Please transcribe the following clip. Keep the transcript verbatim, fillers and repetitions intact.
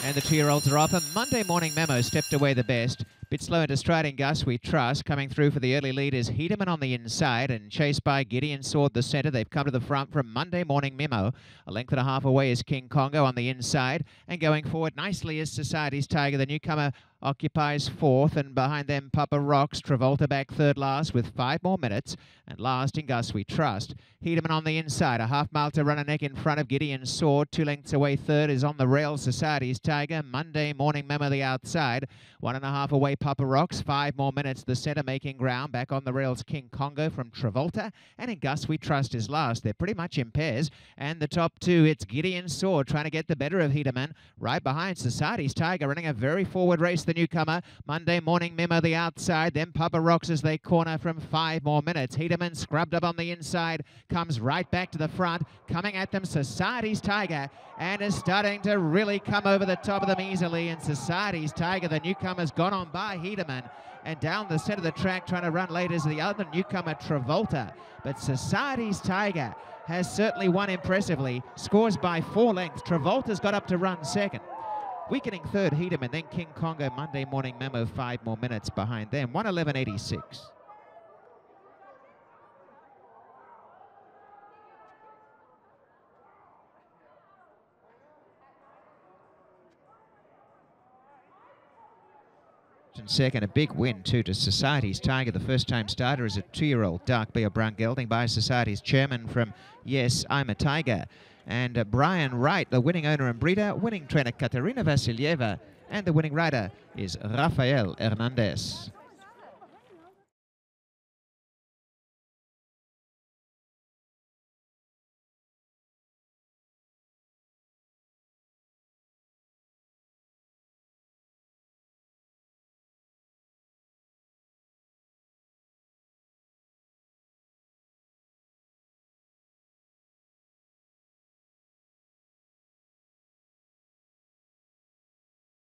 And the two-year-olds are off. A Monday Morning Memo stepped away the best. Bit slow into striding Gus, we trust. Coming through for the early lead is Hedeman on the inside and chased by Gideon Sword the centre. They've come to the front from Monday Morning Memo. A length and a half away is King Congo on the inside. And going forward nicely is Society's Tiger. The newcomer occupies fourth, and behind them Pappa rocks. Travolta back third last with five more minutes. And last in Gus we trust. Hedeman on the inside. A half mile to run a neck in front of Gideon Sword. Two lengths away third is on the rail Society's Tiger. Monday Morning Memo the outside. One and a half away Pappa rocks. Five more minutes. The centre making ground. Back on the rails King Congo from Travolta. And in Gus we trust is last. They're pretty much in pairs. And the top two, it's Gideon Sword trying to get the better of Hedeman. Right behind Society's Tiger running a very forward race. The newcomer, Monday Morning Memo the outside, then Pappa rocks as they corner from five more minutes. Hedeman scrubbed up on the inside, comes right back to the front, coming at them Society's Tiger, and is starting to really come over the top of them easily. And Society's Tiger, the newcomer's gone on by Hedeman, and down the centre of the track trying to run late is the other newcomer, Travolta. But Society's Tiger has certainly won impressively, scores by four lengths. Travolta's got up to run second. Weakening third, Hedeman, then King Congo, Monday Morning Memo, five more minutes behind them, one eleven eighty-six. And second, a big win too to Society's Tiger. The first time starter is a two-year-old dark bay or brown gelding by Society's chairman from Yes, I'm a Tiger. And uh, Brian Wright, the winning owner and breeder, winning trainer Katerina Vasilyeva, and the winning rider is Rafael Hernandez.